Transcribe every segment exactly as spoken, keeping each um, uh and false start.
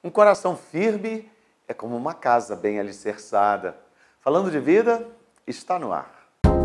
Um coração firme é como uma casa bem alicerçada. Falando de vida, está no ar.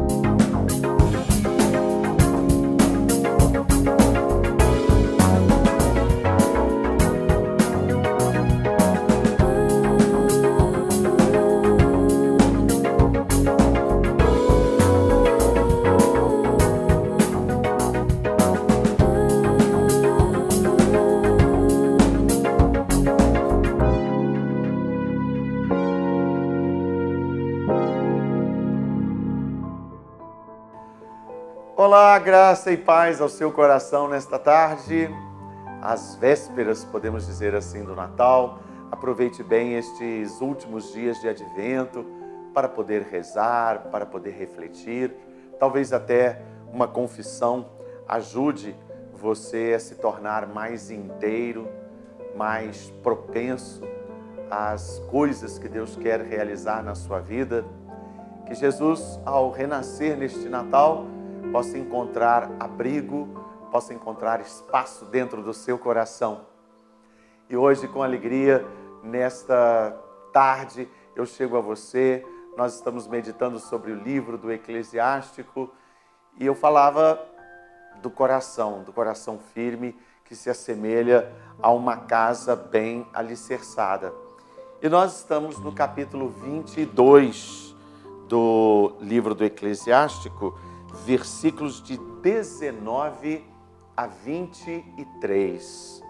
Olá, graça e paz ao seu coração nesta tarde, às vésperas, podemos dizer assim, do Natal. Aproveite bem estes últimos dias de advento para poder rezar, para poder refletir. Talvez até uma confissão ajude você a se tornar mais inteiro, mais propenso às coisas que Deus quer realizar na sua vida. Que Jesus, ao renascer neste Natal, possa encontrar abrigo, possa encontrar espaço dentro do seu coração. E hoje, com alegria, nesta tarde, eu chego a você. Nós estamos meditando sobre o livro do Eclesiástico e eu falava do coração, do coração firme que se assemelha a uma casa bem alicerçada. E nós estamos no capítulo vinte e dois do livro do Eclesiástico, versículos de dezenove a vinte e três.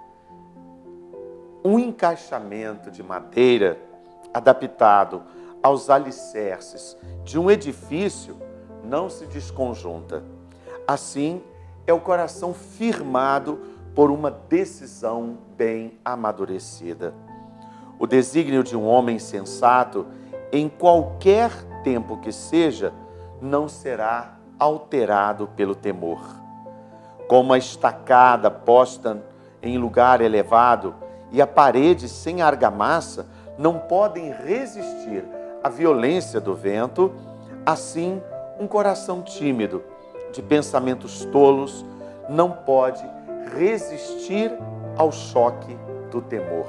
Um encaixamento de madeira adaptado aos alicerces de um edifício não se desconjunta. Assim é o coração firmado por uma decisão bem amadurecida. O desígnio de um homem sensato, em qualquer tempo que seja, não será alterado pelo temor. Como a estacada posta em lugar elevado e a parede sem argamassa não podem resistir à violência do vento, assim um coração tímido, de pensamentos tolos, não pode resistir ao choque do temor.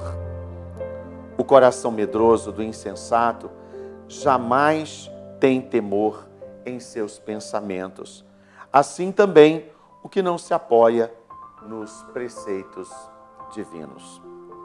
O coração medroso do insensato jamais tem temor em seus pensamentos. Assim também o que não se apoia nos preceitos divinos.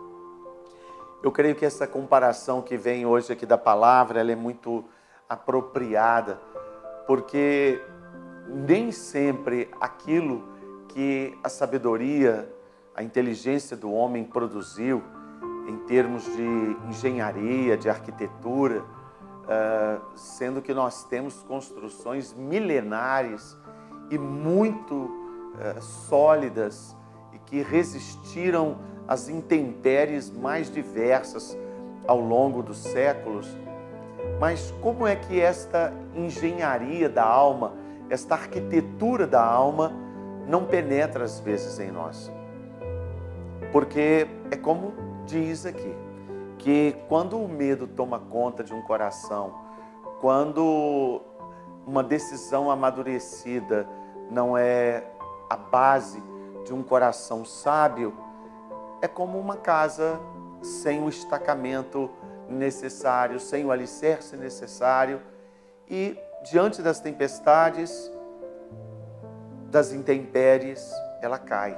Eu creio que essa comparação que vem hoje aqui da palavra, ela é muito apropriada, porque nem sempre aquilo que a sabedoria, a inteligência do homem produziu em termos de engenharia, de arquitetura, Uh, sendo que nós temos construções milenares e muito uh, sólidas e que resistiram às intempéries mais diversas ao longo dos séculos. Mas como é que esta engenharia da alma, esta arquitetura da alma não penetra às vezes em nós? Porque é como diz aqui, que quando o medo toma conta de um coração, quando uma decisão amadurecida não é a base de um coração sábio, é como uma casa sem o estacamento necessário, sem o alicerce necessário, e diante das tempestades, das intempéries, ela cai.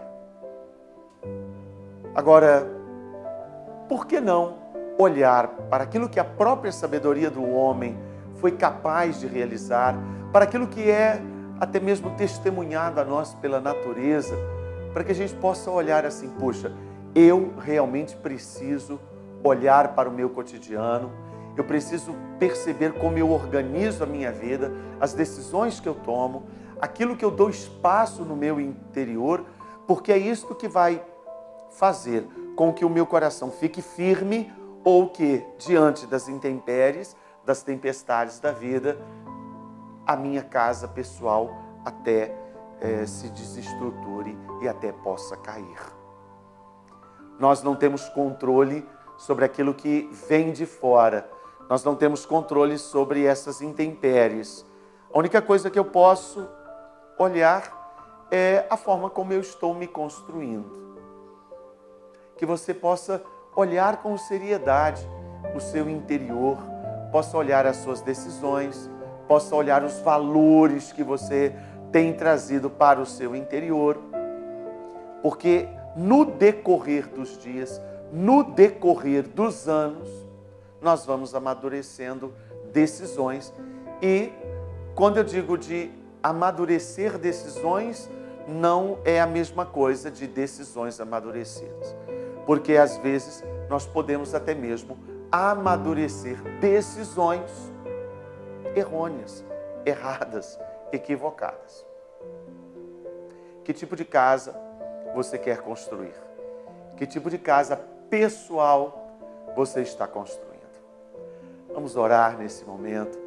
Agora, por que não olhar para aquilo que a própria sabedoria do homem foi capaz de realizar, para aquilo que é até mesmo testemunhado a nós pela natureza, para que a gente possa olhar assim, puxa, eu realmente preciso olhar para o meu cotidiano, eu preciso perceber como eu organizo a minha vida, as decisões que eu tomo, aquilo que eu dou espaço no meu interior, porque é isso que vai fazer com que o meu coração fique firme ou que, diante das intempéries, das tempestades da vida, a minha casa pessoal até eh, se desestruture e até possa cair. Nós não temos controle sobre aquilo que vem de fora. Nós não temos controle sobre essas intempéries. A única coisa que eu posso olhar é a forma como eu estou me construindo. Que você possa olhar com seriedade o seu interior, possa olhar as suas decisões, possa olhar os valores que você tem trazido para o seu interior. Porque no decorrer dos dias, no decorrer dos anos, nós vamos amadurecendo decisões. E quando eu digo de amadurecer decisões, não é a mesma coisa de decisões amadurecidas. Porque às vezes nós podemos até mesmo amadurecer decisões errôneas, erradas, equivocadas. Que tipo de casa você quer construir? Que tipo de casa pessoal você está construindo? Vamos orar nesse momento.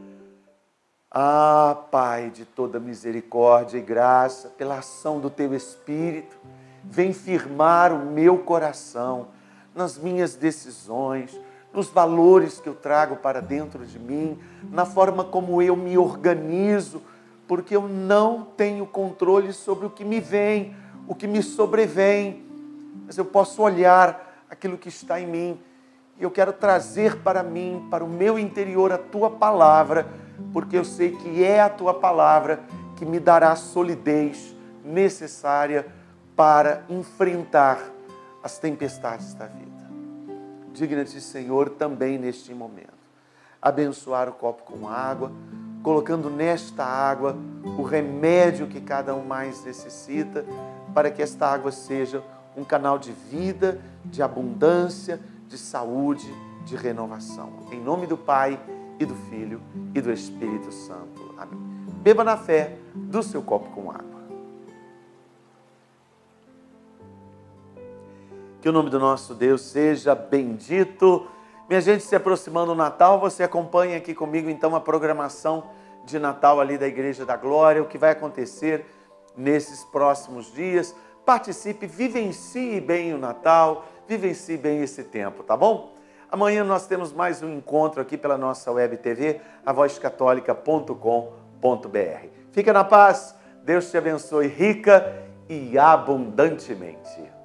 Ah, Pai de toda misericórdia e graça, pela ação do Teu Espírito, vem firmar o meu coração nas minhas decisões, nos valores que eu trago para dentro de mim, na forma como eu me organizo, porque eu não tenho controle sobre o que me vem, o que me sobrevém, mas eu posso olhar aquilo que está em mim e eu quero trazer para mim, para o meu interior, a Tua palavra, porque eu sei que é a Tua palavra que me dará a solidez necessária para enfrentar as tempestades da vida. Digna-te, Senhor, também neste momento, abençoar o copo com água, colocando nesta água o remédio que cada um mais necessita, para que esta água seja um canal de vida, de abundância, de saúde, de renovação. Em nome do Pai, e do Filho, e do Espírito Santo. Amém. Beba na fé do seu copo com água. Que o nome do nosso Deus seja bendito. Minha gente, se aproximando do Natal, você acompanha aqui comigo então a programação de Natal ali da Igreja da Glória, o que vai acontecer nesses próximos dias. Participe, vivencie bem o Natal, vivencie bem esse tempo, tá bom? Amanhã nós temos mais um encontro aqui pela nossa web T V, a voz católica ponto com ponto b r. Fica na paz, Deus te abençoe rica e abundantemente.